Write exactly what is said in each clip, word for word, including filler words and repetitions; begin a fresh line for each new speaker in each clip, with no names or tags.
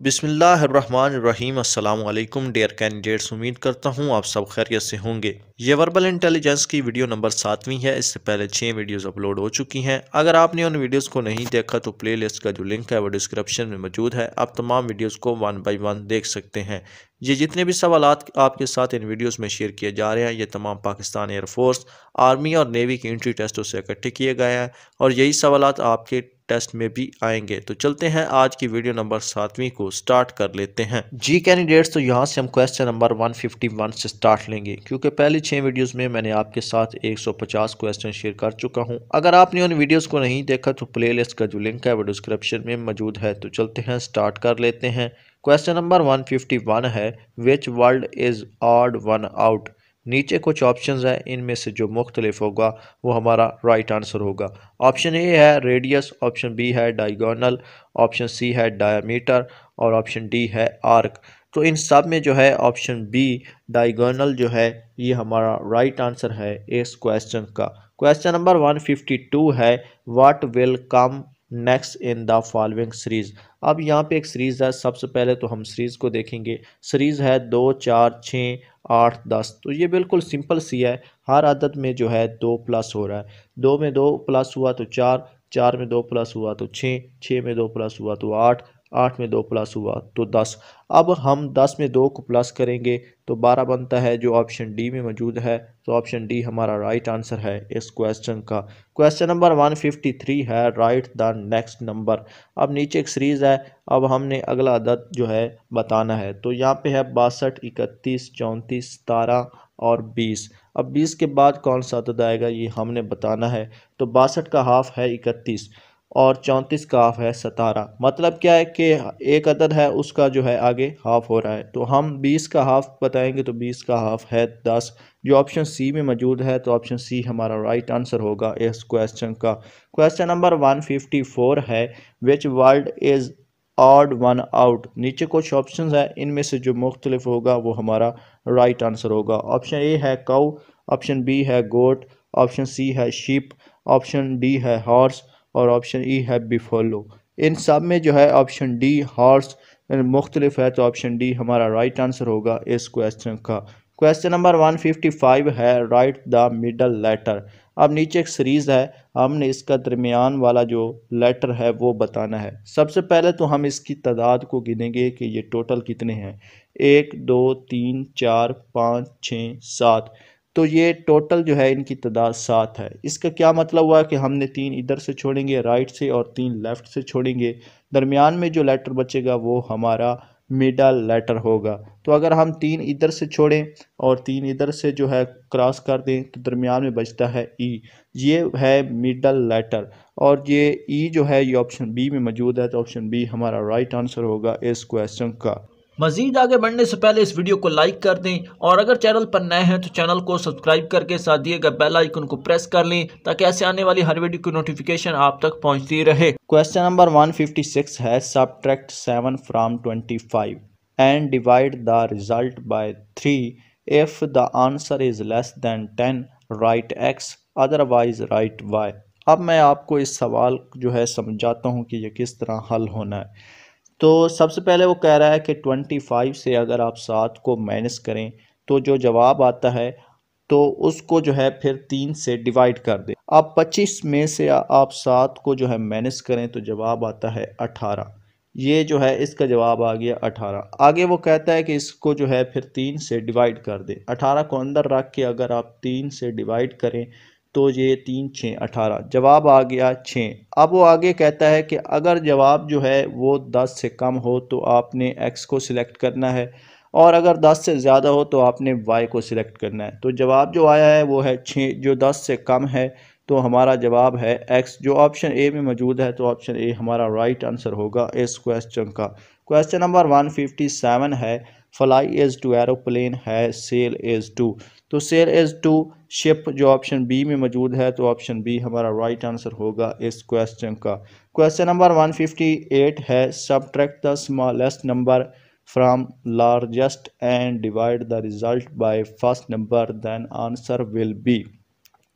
बिस्मिल्लाहिर्रहमानिर्रहीम अस्सलाम वालेकुम डियर कैंडिडेट्स। उम्मीद करता हूँ आप सब खैरियत से होंगे। ये वर्बल इंटेलिजेंस की वीडियो नंबर सातवीं है। इससे पहले छः वीडियोस अपलोड हो चुकी हैं। अगर आपने उन वीडियोस को नहीं देखा तो प्लेलिस्ट का जो लिंक है वो डिस्क्रिप्शन में मौजूद है। आप तमाम वीडियोस को वन बाय वन देख सकते हैं। ये जितने भी सवालात आपके साथ इन वीडियोस में शेयर किए जा रहे हैं ये तमाम पाकिस्तान एयरफोर्स, आर्मी और नेवी के एंट्री टेस्टों से इकट्ठे किए गए हैं और यही सवालात आपके टेस्ट में भी आएंगे। तो चलते हैं आज की वीडियो नंबर सातवीं को स्टार्ट कर लेते हैं। जी कैंडिडेट्स, तो यहाँ से हम क्वेश्चन नंबर एक सौ इक्यावन से स्टार्ट लेंगे क्योंकि पहली छः वीडियोस में मैंने आपके साथ एक सौ पचास क्वेश्चन शेयर कर चुका हूँ। अगर आपने उन वीडियोस को नहीं देखा तो प्लेलिस्ट का जो लिंक है वो डिस्क्रिप्शन में मौजूद है। तो चलते हैं स्टार्ट कर लेते हैं। क्वेश्चन नंबर एक सौ इक्यावन है, which word is odd one out. नीचे कुछ ऑप्शंस हैं, इनमें से जो मुख्तलिफ होगा वो हमारा राइट आंसर होगा। ऑप्शन ए है रेडियस, ऑप्शन बी है डायगोनल, ऑप्शन सी है डायमीटर और ऑप्शन डी है आर्क। तो इन सब में जो है ऑप्शन बी डायगोनल जो है ये हमारा राइट आंसर है इस क्वेश्चन का। क्वेश्चन नंबर एक सौ बावन है, what will come next in the following series. अब यहाँ पे एक सीरीज है। सबसे पहले तो हम सीरीज को देखेंगे। सीरीज है दो, चार, छः, आठ, दस। तो ये बिल्कुल सिंपल सी है। हर अदद में जो है दो प्लस हो रहा है। दो में दो प्लस हुआ तो चार, चार में दो प्लस हुआ तो छः, छः में दो प्लस हुआ तो आठ, आठ में दो प्लस हुआ तो दस। अब हम दस में दो को प्लस करेंगे तो बारह बनता है, जो ऑप्शन डी में मौजूद है। तो ऑप्शन डी हमारा राइट आंसर है इस क्वेश्चन का। क्वेश्चन नंबर एक सौ तिरेपन है, राइट द नेक्स्ट नंबर। अब नीचे एक सीरीज है, अब हमने अगला अदद जो है बताना है। तो यहाँ पे है बासठ, इकतीस, चौंतीस, सतारह और बीस। अब बीस के बाद कौन सा अदद आएगा ये हमने बताना है। तो बासठ का हाफ है इकतीस और चौंतीस का हाफ है सतारह। मतलब क्या है कि एक अदद है उसका जो है आगे हाफ हो रहा है। तो हम बीस का हाफ बताएंगे तो बीस का हाफ है दस, जो ऑप्शन सी में मौजूद है। तो ऑप्शन सी हमारा राइट आंसर होगा इस क्वेश्चन का। क्वेश्चन नंबर एक सौ चौवन है, which word is odd one out. नीचे कुछ ऑप्शन है, इनमें से जो मुख्तलिफ होगा वो हमारा राइट आंसर होगा। ऑप्शन ए है काऊ, ऑप्शन बी है गोट, ऑप्शन सी है शीप, ऑप्शन डी है हॉर्स और ऑप्शन ई है बिफोलो। इन सब में जो है ऑप्शन डी हॉर्स मुख्तलिफ है। तो ऑप्शन डी हमारा राइट आंसर होगा इस क्वेश्चन का। क्वेश्चन नंबर एक सौ पचपन है, राइट द मिडल लेटर। अब नीचे एक सीरीज है, हमने इसका दरमियान वाला जो लेटर है वो बताना है। सबसे पहले तो हम इसकी तादाद को गिनेंगे कि ये टोटल कितने हैं। एक, दो, तीन, चार, पाँच, छः, सात। तो ये टोटल जो है इनकी तादाद सात है। इसका क्या मतलब हुआ कि हमने तीन इधर से छोड़ेंगे राइट से और तीन लेफ़्ट से छोड़ेंगे। दरमियान में जो लेटर बचेगा वो हमारा मिडल लेटर होगा। तो अगर हम तीन इधर से छोड़ें और तीन इधर से जो है क्रॉस कर दें तो दरमियान में बचता है ई। ये है मिडल लेटर और ये ई जो है ये ऑप्शन बी में मौजूद है। तो ऑप्शन बी हमारा राइट आंसर होगा इस क्वेश्चन का।
मजीद आगे बढ़ने से पहले इस वीडियो को लाइक कर दें और अगर चैनल पर नए हैं तो चैनल को सब्सक्राइब करके साथ दिए गए बेल आइकन को प्रेस कर लें ताकि ऐसे आने वाली हर वीडियो की नोटिफिकेशन आप तक पहुंचती रहे।
क्वेश्चन नंबर एक सौ छप्पन है, subtract seven from twenty five and divide the result by three if the answer is less than ten, write X otherwise write Y. अब मैं आपको इस सवाल जो है समझाता हूँ कि ये किस तरह हल होना है। तो सबसे पहले वो कह रहा है कि पच्चीस से अगर आप सात को माइनस करें तो जो जवाब आता है तो उसको जो है फिर तीन से डिवाइड कर दें। अब पच्चीस में से आप सात को जो है माइनस करें तो जवाब आता है अठारह। ये जो है इसका जवाब आ गया अठारह। आगे वो कहता है कि इसको जो है फिर तीन से डिवाइड कर दें। अठारह को अंदर रख के अगर आप तीन से डिवाइड करें तो ये तीन छः अठारह, जवाब आ गया छः। अब वो आगे कहता है कि अगर जवाब जो है वो दस से कम हो तो आपने एक्स को सिलेक्ट करना है और अगर दस से ज़्यादा हो तो आपने वाई को सिलेक्ट करना है। तो जवाब जो आया है वो है छः, जो दस से कम है। तो हमारा जवाब है एक्स, जो ऑप्शन ए में मौजूद है। तो ऑप्शन ए हमारा राइट आंसर होगा इस क्वेश्चन का। क्वेश्चन नंबर एक सौ सत्तावन है, फ्लाई इज़ टू एरोप्लेन है, सेल इज़ टू। तो सेल इज़ टू शिप, जो ऑप्शन बी में मौजूद है। तो ऑप्शन बी हमारा राइट आंसर होगा इस क्वेश्चन का। क्वेश्चन नंबर एक सौ अट्ठावन है, subtract the smallest number from largest and divide the result by first number, then answer will be.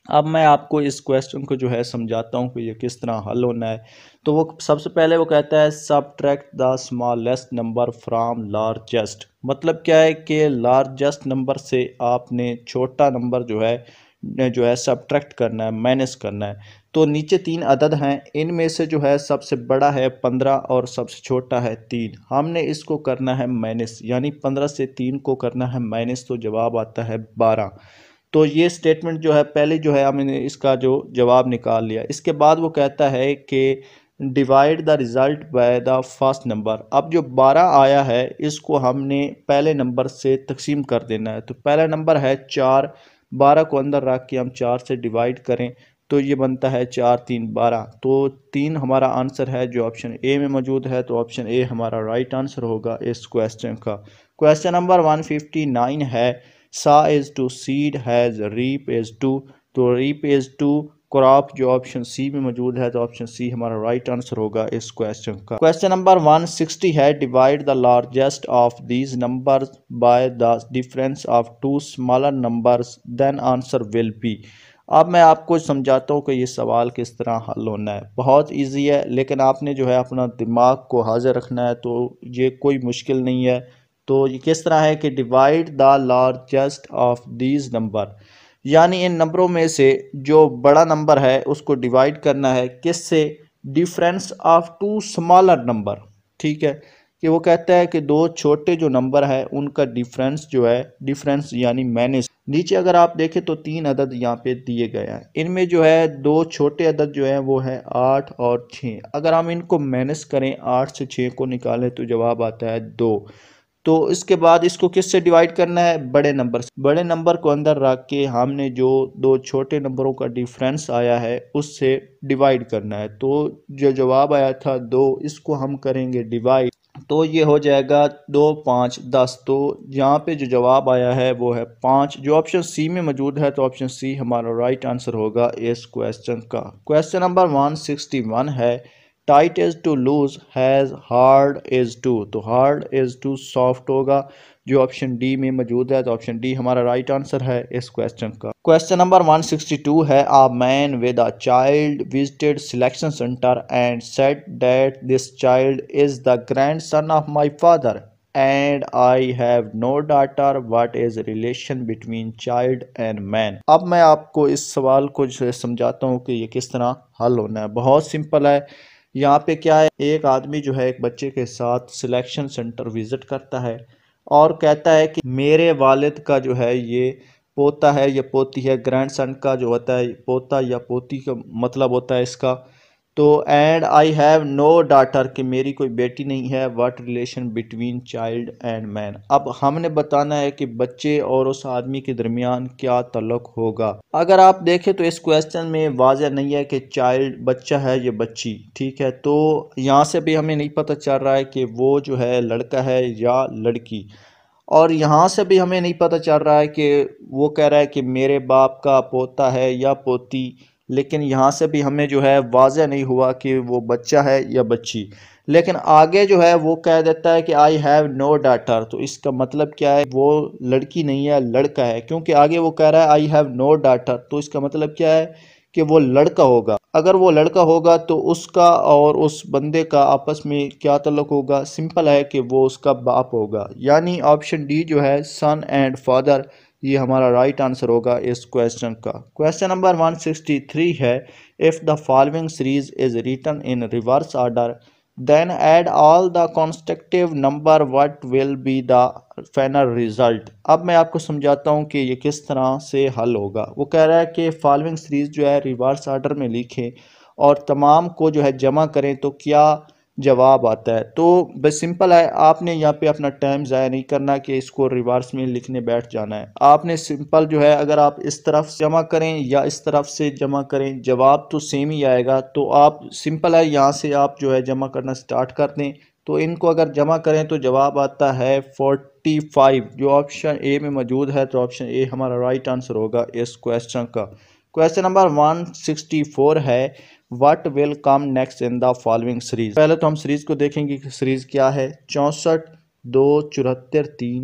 अब मैं आपको इस क्वेश्चन को जो है समझाता हूँ कि ये किस तरह हल होना है। तो वो सबसे पहले वो कहता है subtract the smallest number from largest. मतलब क्या है कि लार्जेस्ट नंबर से आपने छोटा नंबर जो है जो है सबट्रैक्ट करना है, माइनस करना है। तो नीचे तीन अदद हैं, इनमें से जो है सबसे बड़ा है पंद्रह और सबसे छोटा है तीन। हमने इसको करना है माइनस, यानी पंद्रह से तीन को करना है माइनस, तो जवाब आता है बारह। तो ये स्टेटमेंट जो है पहले जो है हमने इसका जो जवाब निकाल लिया। इसके बाद वो कहता है कि divide the result by the first number. अब जो बारह आया है इसको हमने पहले नंबर से तकसीम कर देना है। तो पहला नंबर है चार, बारह को अंदर रख के हम चार से डिवाइड करें तो ये बनता है चार तीन बारह। तो तीन हमारा आंसर है जो ऑप्शन ए में मौजूद है। तो ऑप्शन ए हमारा राइट आंसर होगा इस क्वेश्चन का। Question number one fifty nine है sow is to seed as reap is to. तो रीप इज टू क्रॉप जो ऑप्शन सी में मौजूद है। तो ऑप्शन सी हमारा राइट आंसर होगा इस क्वेश्चन का। क्वेश्चन नंबर वन सिक्सटी है divide the largest of these numbers by the difference of two smaller numbers then answer will be. अब मैं आपको समझाता हूँ कि ये सवाल किस तरह हल होना है। बहुत इजी है, लेकिन आपने जो है अपना दिमाग को हाजिर रखना है, तो ये कोई मुश्किल नहीं है। तो ये किस तरह है कि divide the largest of these number, यानी इन नंबरों में से जो बड़ा नंबर है उसको डिवाइड करना है किससे, difference of two smaller number. ठीक है, कि वो कहता है कि दो छोटे जो नंबर है उनका डिफरेंस जो है, डिफरेंस यानी माइनस। नीचे अगर आप देखें तो तीन अदद यहाँ पे दिए गए हैं, इनमें जो है दो छोटे अदद जो है वो है आठ और छः। अगर हम इनको माइनस करें, आठ से छः को निकालें तो जवाब आता है दो। तो इसके बाद इसको किससे डिवाइड करना है, बड़े नंबर से। बड़े नंबर को अंदर रख के हमने जो दो छोटे नंबरों का डिफरेंस आया है उससे डिवाइड करना है। तो जो जवाब आया था दो, इसको हम करेंगे डिवाइड, तो ये हो जाएगा दो पाँच दस। तो यहाँ पे जो जवाब आया है वो है पाँच, जो ऑप्शन सी में मौजूद है। तो ऑप्शन सी हमारा राइट आंसर होगा इस क्वेश्चन का। Question number one sixty one है tight is to loose as hard is to. तो हार्ड इज टू सॉफ्ट होगा, जो ऑप्शन डी में मौजूद है। तो ऑप्शन डी हमारा राइट आंसर है इस क्वेश्चन का। Question number one sixty two है a man with a child visited selection centre and said that this child is the grandson of my father and I have no daughter, what is relation between child and man. अब मैं आपको इस सवाल को जो है समझाता हूँ कि ये किस तरह हल होना है। बहुत सिंपल है। यहाँ पे क्या है, एक आदमी जो है एक बच्चे के साथ सिलेक्शन सेंटर विजिट करता है और कहता है कि मेरे वालिद का जो है ये पोता है या पोती है। ग्रैंडसन का जो होता है पोता या पोती का मतलब होता है इसका। तो and I have no daughter, कि मेरी कोई बेटी नहीं है। What relation between child and man. अब हमने बताना है कि बच्चे और उस आदमी के दरमियान क्या ताल्लुक होगा। अगर आप देखें तो इस क्वेश्चन में वाज़ह नहीं है कि चाइल्ड बच्चा है या बच्ची। ठीक है, तो यहाँ से भी हमें नहीं पता चल रहा है कि वो जो है लड़का है या लड़की। और यहाँ से भी हमें नहीं पता चल रहा है कि वो कह रहा है कि मेरे बाप का पोता है या पोती। लेकिन यहाँ से भी हमें जो है वाज़ह नहीं हुआ कि वो बच्चा है या बच्ची। लेकिन आगे जो है वो कह देता है कि आई हैव नो डॉटर। तो इसका मतलब क्या है, वो लड़की नहीं है, लड़का है। क्योंकि आगे वो कह रहा है आई हैव नो डॉटर, तो इसका मतलब क्या है कि वो लड़का होगा। अगर वो लड़का होगा तो उसका और उस बंदे का आपस में क्या ताल्लुक होगा, सिंपल है कि वो उसका बाप होगा। यानी ऑप्शन डी जो है सन एंड फादर, ये हमारा राइट आंसर होगा इस क्वेश्चन का। Question number one sixty three है if the following series is written in reverse order then add all the constructive number, what will be the final result. अब मैं आपको समझाता हूँ कि ये किस तरह से हल होगा। वो कह रहा है कि फॉलोइंग सीरीज जो है रिवर्स ऑर्डर में लिखें और तमाम को जो है जमा करें तो क्या जवाब आता है। तो बस सिंपल है, आपने यहाँ पे अपना टाइम ज़ाया नहीं करना कि इसको रिवर्स में लिखने बैठ जाना है। आपने सिंपल जो है अगर आप इस तरफ से जमा करें या इस तरफ से जमा करें जवाब तो सेम ही आएगा। तो आप सिंपल है यहाँ से आप जो है जमा करना स्टार्ट कर दें। तो इनको अगर जमा करें तो जवाब आता है फोर्टी फाइव, जो ऑप्शन ए में मौजूद है। तो ऑप्शन ए हमारा राइट आंसर होगा इस क्वेश्चन का। Question number one sixty four है what will come next in the following series. पहले तो हम सीरीज को देखेंगे कि सीरीज क्या है। चौंसठ, दो, चौहत्तर, तीन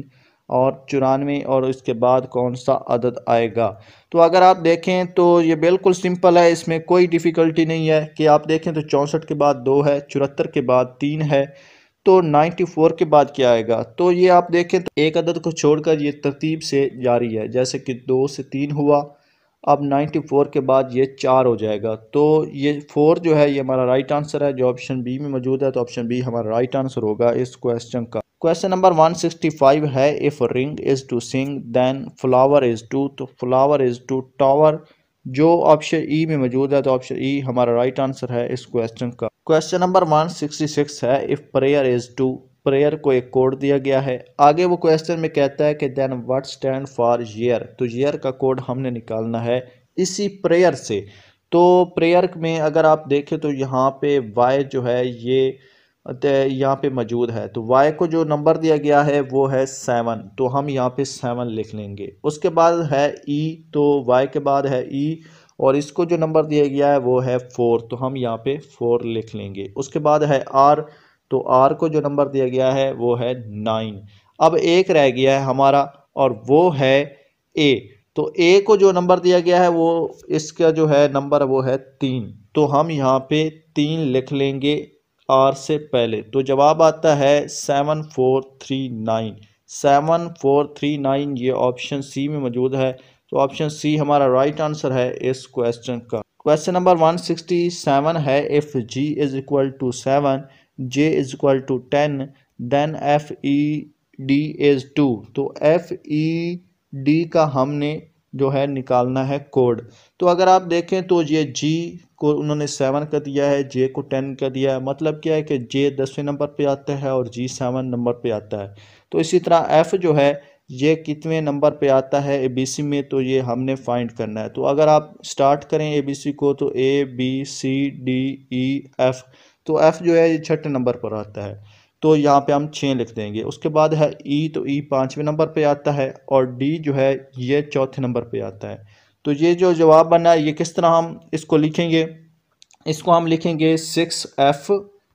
और चौरानवे और इसके बाद कौन सा अदद आएगा। तो अगर आप देखें तो ये बिल्कुल सिंपल है, इसमें कोई डिफ़िकल्टी नहीं है कि आप देखें तो चौंसठ के बाद दो है, चौहत्तर के बाद तीन है, तो चौरानवे के बाद क्या आएगा। तो ये आप देखें तो एक अदद को छोड़कर ये तरतीब से जारी है, जैसे कि दो से तीन हुआ, अब चौरानवे के बाद ये चार हो जाएगा। तो ये फोर जो है ये हमारा राइट आंसर है, जो ऑप्शन बी में मौजूद है। तो ऑप्शन बी हमारा राइट आंसर होगा इस क्वेश्चन का। क्वेश्चन नंबर एक सौ पैंसठ है, if ring is to sing then flower is to, तो फ्लावर इज टू टावर, जो ऑप्शन ई में मौजूद है। तो ऑप्शन ई हमारा राइट आंसर है इस क्वेश्चन का। क्वेश्चन नंबर एक सौ छियासठ है, if prayer is to, prayer को एक कोड दिया गया है। आगे वो क्वेश्चन में कहता है कि then what stand for year, तो ईयर का कोड हमने निकालना है इसी प्रेयर से। तो प्रेयर में अगर आप देखें तो यहाँ पे वाई जो है ये यहाँ पे मौजूद है, तो वाई को जो नंबर दिया गया है वो है सेवन, तो हम यहाँ पे सेवन लिख लेंगे। उसके बाद है ई, तो वाई के बाद है ई, और इसको जो नंबर दिया गया है वो है फोर, तो हम यहाँ पे फोर लिख लेंगे। उसके बाद है आर, तो आर को जो नंबर दिया गया है वो है नाइन। अब एक रह गया है हमारा और वो है ए, तो ए को जो नंबर दिया गया है वो इसका जो है नंबर वो है तीन, तो हम यहाँ पे तीन लिख लेंगे आर से पहले। तो जवाब आता है seven four three nine, seven four three nine, ये ऑप्शन सी में मौजूद है। तो ऑप्शन सी हमारा राइट आंसर है इस क्वेश्चन का। क्वेश्चन नंबर एक सौ सरसठ है, if G is equal to seven, J is equal to ten, then F E D is to, तो एफ ई डी का हमने जो है निकालना है कोड। तो अगर आप देखें तो ये जी को उन्होंने सेवन का दिया है, जे को टेन का दिया है, मतलब क्या है कि जे दसवें नंबर पे आता है और जी सेवन नंबर पे आता है। तो इसी तरह एफ जो है ये कितने नंबर पे आता है ए बी सी में, तो ये हमने फाइंड करना है। तो अगर आप स्टार्ट करें ए बी सी को तो A B C D E F, तो एफ जो है ये छठे नंबर पर आता है, तो यहाँ पे हम छः लिख देंगे। उसके बाद है ई, तो ई पाँचवें नंबर पे आता है, और डी जो है ये चौथे नंबर पे आता है। तो ये जो जवाब बना है ये किस तरह हम इसको लिखेंगे, इसको हम लिखेंगे सिक्स एफ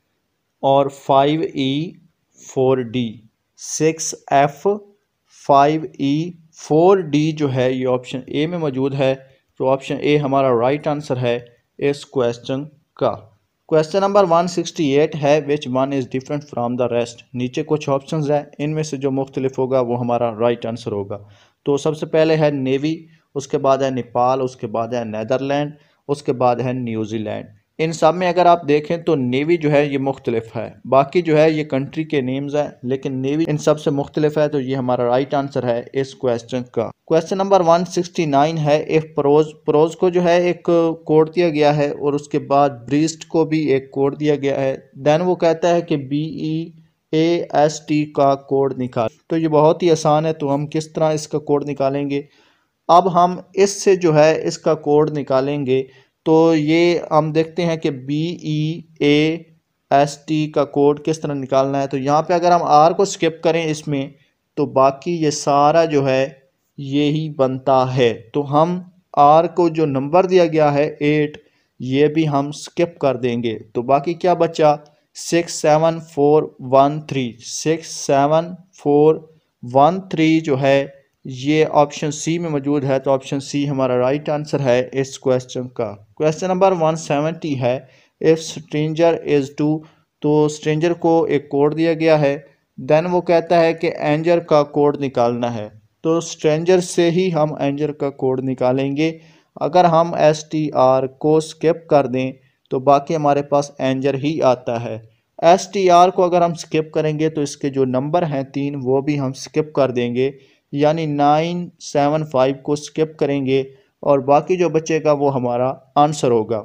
और five E four D, six F five E four D जो है ये ऑप्शन ए में मौजूद है। तो ऑप्शन ए हमारा राइट आंसर है इस क्वेश्चन का। क्वेश्चन नंबर एक सौ अड़सठ है, which one is different from the rest, नीचे कुछ ऑप्शंस हैं, इनमें से जो मुख्तलिफ होगा वो हमारा राइट आंसर होगा। तो सबसे पहले है नेवी, उसके बाद है नेपाल, उसके बाद है नैदरलैंड, उसके बाद है न्यूजीलैंड। इन सब में अगर आप देखें तो नेवी जो है ये मुख्तलिफ है, बाकी जो है ये कंट्री के नेम्स हैं, लेकिन नेवी इन सब से मुख्तलिफ है। तो ये हमारा राइट आंसर है इस क्वेश्चन का। क्वेश्चन नंबर एक सौ उनहत्तर है, इफ प्रोज, प्रोज को जो है एक कोड दिया गया है और उसके बाद ब्रीस्ट को भी एक कोड दिया गया है, देन वो कहता है कि B E A S T का कोड निकाल। तो ये बहुत ही आसान है, तो हम किस तरह इसका कोड निकालेंगे। अब हम इससे जो है इसका कोड निकालेंगे, तो ये हम देखते हैं कि B E A S T का कोड किस तरह निकालना है। तो यहाँ पे अगर हम आर को स्किप करें इसमें, तो बाकी ये सारा जो है ये ही बनता है। तो हम आर को जो नंबर दिया गया है एट, ये भी हम स्किप कर देंगे, तो बाकी क्या बचा, six seven four one three, six seven four one three जो है ये ऑप्शन सी में मौजूद है। तो ऑप्शन सी हमारा राइट आंसर है इस क्वेश्चन का। क्वेश्चन नंबर एक सौ सत्तर है, इफ़ स्ट्रेंजर इज़ टू, तो स्ट्रेंजर को एक कोड दिया गया है, देन वो कहता है कि एंजर का कोड निकालना है। तो स्ट्रेंजर से ही हम एंजर का कोड निकालेंगे। अगर हम एस टी आर को स्किप कर दें तो बाकी हमारे पास एंजर ही आता है। एस टी आर को अगर हम स्किप करेंगे तो इसके जो नंबर हैं तीन वो भी हम स्किप कर देंगे, यानी नाइन सेवन फाइव को स्किप करेंगे और बाकी जो बचेगा वो हमारा आंसर होगा।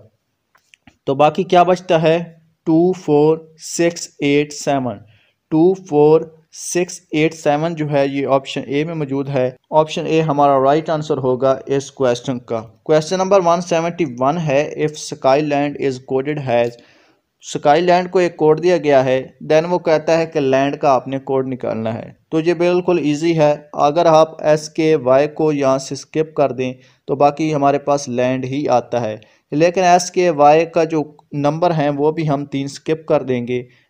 तो बाकी क्या बचता है, two four six eight seven, two four six eight seven जो है ये ऑप्शन ए में मौजूद है। ऑप्शन ए हमारा राइट आंसर होगा इस क्वेश्चन का। क्वेश्चन नंबर एक सौ इकहत्तर है, if skyland is coded as, skyland को एक कोड दिया गया है, देन वो कहता है कि लैंड का आपने कोड निकालना है। तो ये बिल्कुल इजी है, अगर आप एस के वाई को यहाँ से स्किप कर दें तो बाकी हमारे पास लैंड ही आता है, लेकिन एस के वाई का जो नंबर हैं वो भी हम तीन स्किप कर देंगे,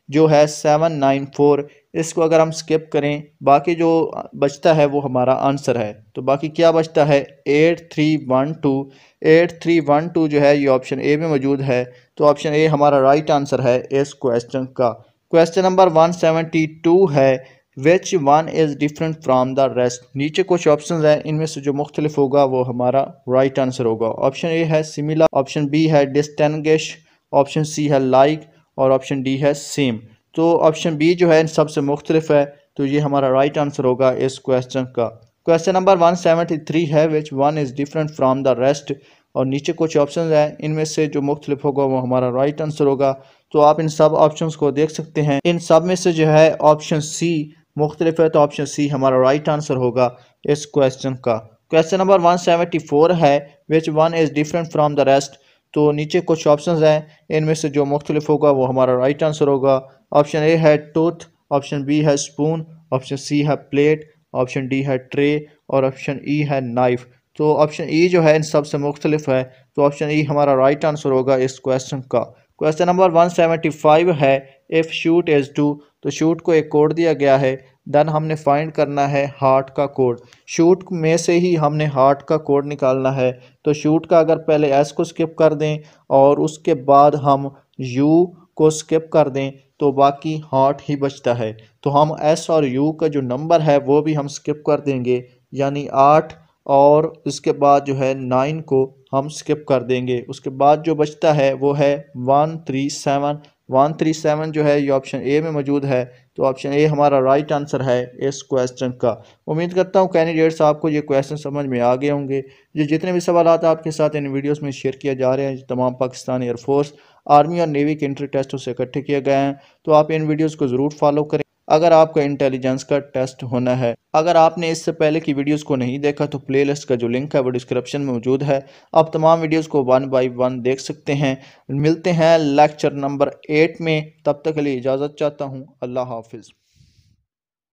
जो है सेवन नाइन फोर, इसको अगर हम स्किप करें बाकी जो बचता है वो हमारा आंसर है। तो बाकी क्या बचता है, eight three one two. Eight three one two जो है ये ऑप्शन ए में मौजूद है, तो ऑप्शन ए हमारा राइट आंसर है इस क्वेश्चन का। Question number one seventy two है, which one is different from the rest. नीचे कुछ ऑप्शन हैं, इनमें से जो मुख्तलिफ होगा वो हमारा राइट आंसर होगा। ऑप्शन ए है सिमिलर, ऑप्शन बी है डिस्टिंग्विश, ऑप्शन सी है लाइक और ऑप्शन डी है सेम। तो ऑप्शन बी जो है इन सबसे मुख्तलिफ है, तो ये हमारा राइट आंसर होगा इस क्वेश्चन का। Question number one seventy three है, which one is different from the rest, और नीचे कुछ ऑप्शन हैं, इनमें से जो मुख्तलिफ होगा वो हमारा राइट आंसर होगा। तो आप इन सब ऑप्शन को देख सकते हैं, इन सब में से जो है ऑप्शन सी मुख्तलिफ है, तो ऑप्शन सी हमारा राइट आंसर होगा इस क्वेश्चन का। Question number one seventy four है, which one is different from the rest. तो नीचे कुछ ऑप्शंस हैं, इनमें से जो मुख्तलिफ होगा वो हमारा राइट आंसर होगा। ऑप्शन ए है टूथ, ऑप्शन बी है स्पून, ऑप्शन सी है प्लेट, ऑप्शन डी है ट्रे और ऑप्शन ई है नाइफ। तो ऑप्शन ई जो है इन सबसे मुख्तलिफ है, तो ऑप्शन ई हमारा राइट आंसर होगा इस क्वेश्चन का। Question number one seventy five है, इफ़ शूट इज़ टू। तो शूट को एक कोड दिया गया है, देन हमने फाइंड करना है हार्ट का कोड। शूट में से ही हमने हार्ट का कोड निकालना है, तो शूट का अगर पहले एस को स्किप कर दें और उसके बाद हम यू को स्किप कर दें तो बाकी हार्ट ही बचता है। तो हम एस और यू का जो नंबर है वो भी हम स्किप कर देंगे, यानी आठ, और इसके बाद जो है नाइन को हम स्किप कर देंगे। उसके बाद जो बचता है वो है one three seven. One three seven जो है ये ऑप्शन ए में मौजूद है, तो ऑप्शन ए हमारा राइट आंसर है इस क्वेश्चन का। उम्मीद करता हूँ कैंडिडेट्स आपको ये क्वेश्चन समझ में आ गए होंगे। ये जितने भी सवाल आपके साथ इन वीडियोस में शेयर किए जा रहे हैं तमाम पाकिस्तान एयरफोर्स, आर्मी और नेवी के इंट्री टेस्टों से इकट्ठे किए गए हैं, तो आप इन वीडियोज़ को ज़रूर फॉलो करें अगर आपका इंटेलिजेंस का टेस्ट होना है। अगर आपने इससे पहले की वीडियोस को नहीं देखा तो प्लेलिस्ट का जो लिंक है वो डिस्क्रिप्शन में मौजूद है, आप तमाम वीडियोस को वन बाय वन देख सकते हैं। मिलते हैं लेक्चर नंबर एट में, तब तक के लिए इजाज़त चाहता हूँ। अल्लाह हाफिज़।